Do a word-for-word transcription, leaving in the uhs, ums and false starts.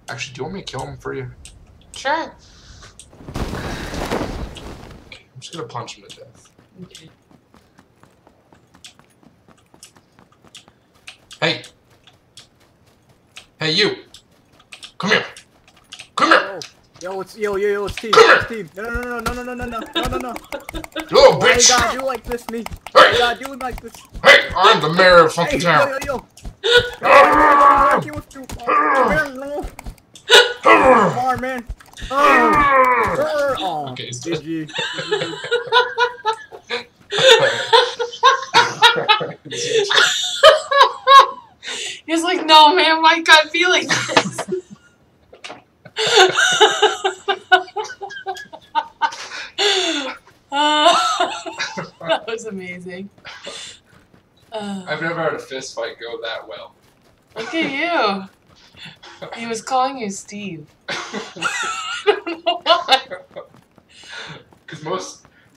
Actually, do you want me to kill him for you? Sure. Okay, I'm just gonna punch him to death. Okay. Hey! Hey, you! Come here! Come here! Yo, it's yo, yo, yo, it's Steve. Come It's Steve. No, no, no, no, no, no, no, no, no, no, no. You little Why you bitch! gotta do like this, me? Why you gotta do like this? Hey! I'm the mayor of fucking Hey, town! yo, yo, yo. Yo, I'm working with you. Oh, man, no. Come on, man. Oh, oh. Okay, it's G G. He's like, no, man, why you gotta be like this? uh, that was amazing. Uh, I've never had a fist fight go that well. Look at you. He was calling you Steve. I don't know why. Because most